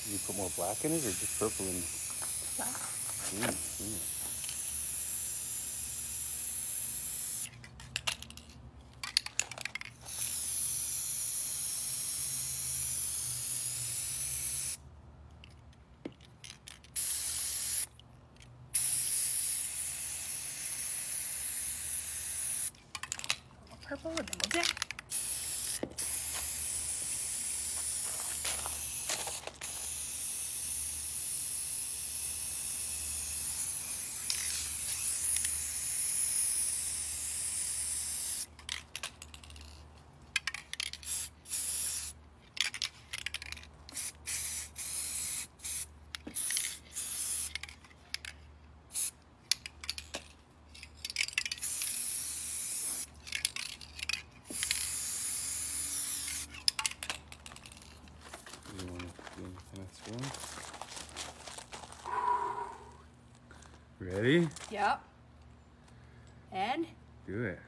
You put more black in it or just purple in it? Black. Purple, and then we'll dip. You want to do anything else? Ready? Yep. And Do it.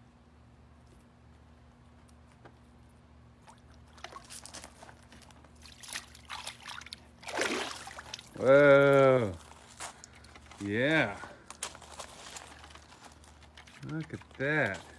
Whoa. Yeah. Look at that.